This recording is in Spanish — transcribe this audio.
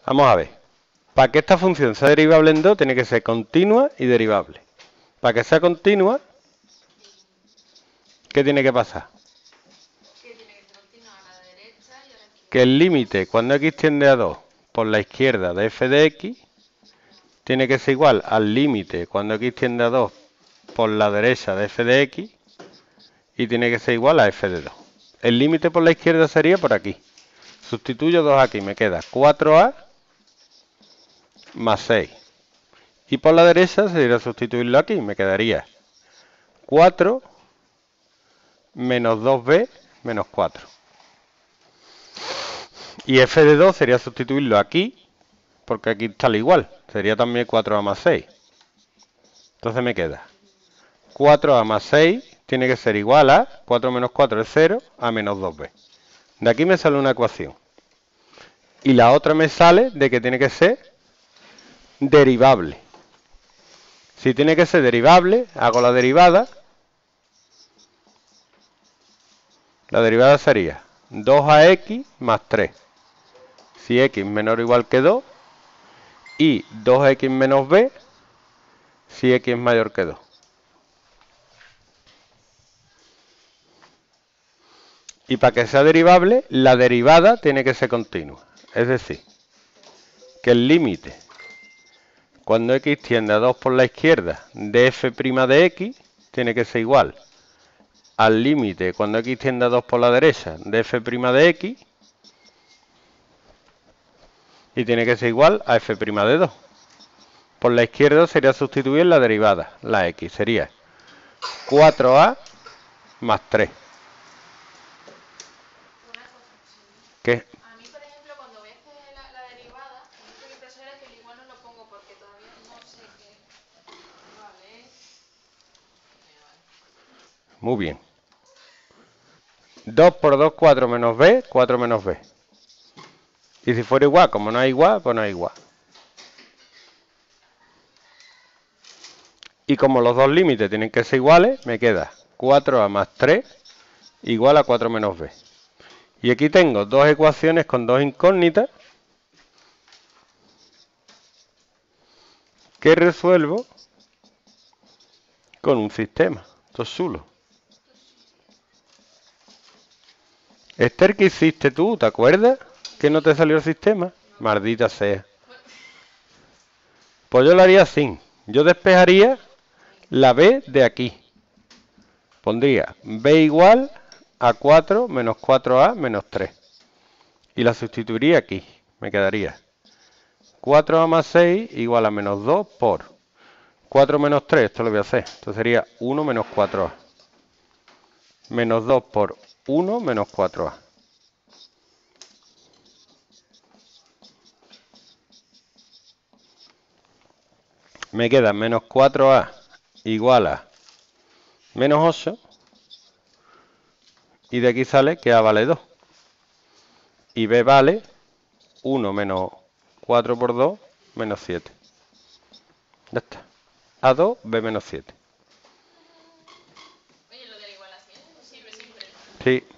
Vamos a ver. Para que esta función sea derivable en 2, tiene que ser continua y derivable. Para que sea continua, ¿qué tiene que pasar? Que el límite cuando x tiende a 2 por la izquierda de f de x tiene que ser igual al límite cuando x tiende a 2 por la derecha de f de x y tiene que ser igual a f de 2. El límite por la izquierda sería por aquí. Sustituyo 2 aquí, me queda 4a más 6. Y por la derecha sería sustituirlo aquí, me quedaría 4 menos 2b menos 4. Y f de 2 sería sustituirlo aquí, porque aquí está al igual. Sería también 4a más 6. Entonces me queda 4a más 6 tiene que ser igual a 4 menos 4 es 0, a menos 2b. De aquí me sale una ecuación. Y la otra me sale de que tiene que ser derivable. Si tiene que ser derivable, hago la derivada. La derivada sería 2ax más 3. Si x menor o igual que 2. Y 2x menos b si x es mayor que 2. Y para que sea derivable, la derivada tiene que ser continua. Es decir, que el límite cuando x tiende a 2 por la izquierda de f' de x tiene que ser igual al límite cuando x tiende a 2 por la derecha de f' de x y tiene que ser igual a f' de 2. Por la izquierda sería sustituir la derivada, la x sería 4a más 3. ¿Qué? A mí, por ejemplo, cuando voy a hacer la derivada, me dice mi profesora que el igual no lo pongo porque todavía no sé qué. Vale. Muy bien. 2 por 2, 4 menos b, 4 menos b. Y si fuera igual, como no es igual, pues no es igual. Y como los dos límites tienen que ser iguales, me queda 4a más 3 igual a 4 menos b. Y aquí tengo dos ecuaciones con dos incógnitas que resuelvo con un sistema. Esto es chulo. Esther, ¿qué hiciste tú? ¿Te acuerdas que no te salió el sistema? Maldita sea. Pues yo lo haría así. Yo despejaría la b de aquí. Pondría b igual a 4 menos 4a menos 3. Y la sustituiría aquí. Me quedaría 4a más 6 igual a menos 2 por 4 menos 3. Esto lo voy a hacer. Esto sería 1 menos 4a. Menos 2 por 1 menos 4a. Me queda menos 4a igual a menos 8. Y de aquí sale que a vale 2. Y b vale 1 menos 4 por 2 menos 7. Ya está. A2, b menos 7. Oye, lo de la igualación sirve siempre. Sí.